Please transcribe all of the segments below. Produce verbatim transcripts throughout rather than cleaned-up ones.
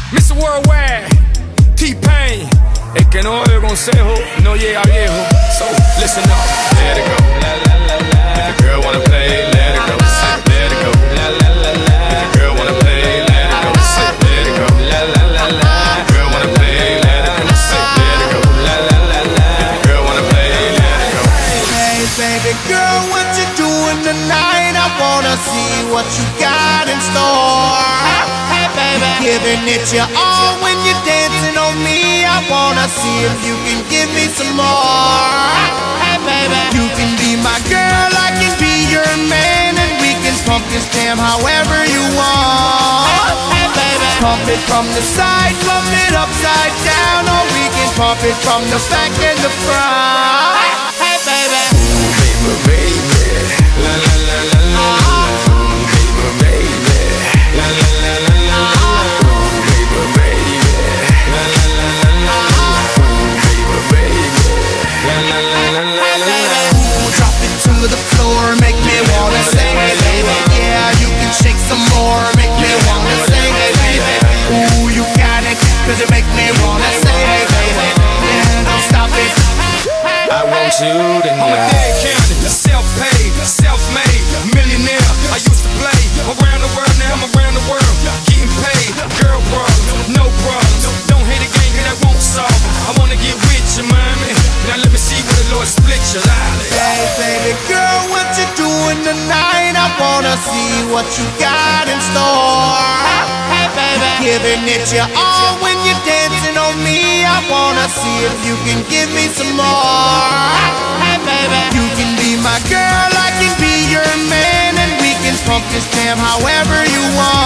mister Worldwide, T-Pain. El que no oye consejo no llega viejo. So listen up. Let it go. La la la la. If the girl wanna play, let it go. Let it go. La la la la. If the girl wanna play, let it go. Let it go. La la la la. If the girl wanna play, let it go. Let it go. La la la la. If the girl wanna play, let it go. Hey baby girl, what you doing tonight? I wanna see what you got in store. Hey baby, giving it your all when you're dancing on me. I wanna see if you can give me some more. Hey baby, you can be my girl, I can be your man, and we can pump this jam however you want. Hey baby, pump it from the side, pump it upside down, or we can pump it from the back and the front. Hey baby, ooh, baby, baby, la la la la la. Ooh, baby, baby, la la la la la. Ooh, baby, baby, la la la la la. Ooh, baby, baby, la la la la la la. Ooh, drop it to the floor, make me wanna sing, hey baby. Yeah, you can shake some more, make me wanna sing, hey baby. Ooh, you got it, cause you make me wanna sing, hey baby. Yeah, don't stop it. I want you to know I'm a dead county, self-paid, self-made, millionaire. I used to play around the world, now I'm around the world, getting paid. Girl problems, no problems. Don't hate a game, cause that won't solve. I wanna get with you, mommy. Now let me see where the Lord split your life. Hey baby girl, what you doing tonight? I wanna see what you got in store. Hey baby, giving it your all when you're dancing on me. I wanna see if you can give me some more. Hey baby, you can be my girl, I can be your man, and we can pump this jam however you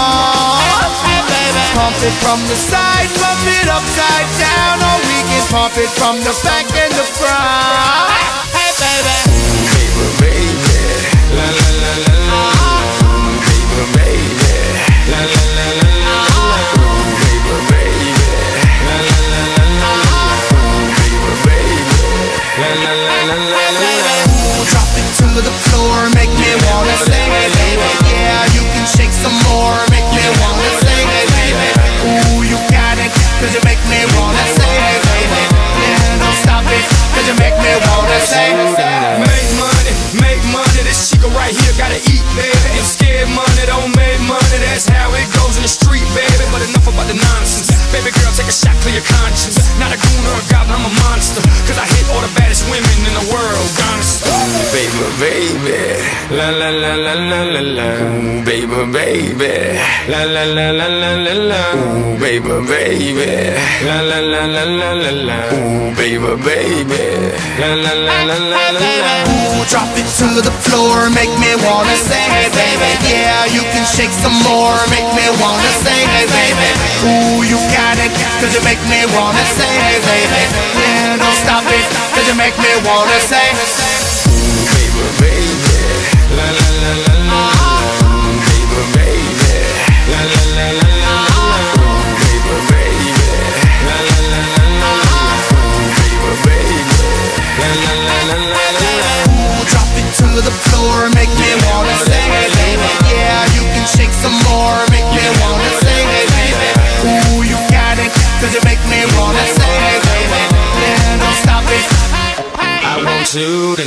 want. Hey baby, pump it from the side, pump it upside down, or we can pump it from the back and the front. Hey baby, ooh, baby, baby, la la la la la. Ooh, baby, baby, la la la la la. Ooh, baby, baby, la la la la la. Ooh, baby, baby, la la la la la la. Ooh, drop it to the floor, make me wanna sing, hey baby. Yeah, you can shake some more, make me wanna sing, hey baby. Ooh, you got it, cause you make me wanna sing, hey baby. Yeah, don't stop it, cause you make me wanna sing. Make money, make money, this chica right here gotta eat, baby. And scared money don't make money, that's how it goes in the street, baby. But enough about the nonsense. Baby girl, take a shot, clear your conscience. Not a goon or a goblin, I'm a monster, cause I hit all the baddest women in the world, honest. Ooh, baby, baby, la la la la la la la. Ooh, baby, baby, la la la la la la la. Ooh, baby, baby, la la la la la la la. Ooh, baby, baby, la la la la la la la. Ooh, drop it to the floor, make me wanna sing, hey baby. Yeah, you can shake some more, make me wanna sing, hey baby. Ooh, you got it, cause you make me wanna sing, hey baby. Yeah, don't stop it, cause you make me wanna sing. Ooh, baby, baby, la la la la la. Ooh, baby, baby, la la la la la. Ooh, baby, baby, la la la la la. Ooh, baby, baby, la la la la la la. Ooh, drop it to the floor, make me wanna sing, hey baby. Yeah, you can shake some more, make me wanna sing, hey baby. Ooh, you got it, cause you make me wanna sing, hey baby. Yeah, don't stop it. I want you to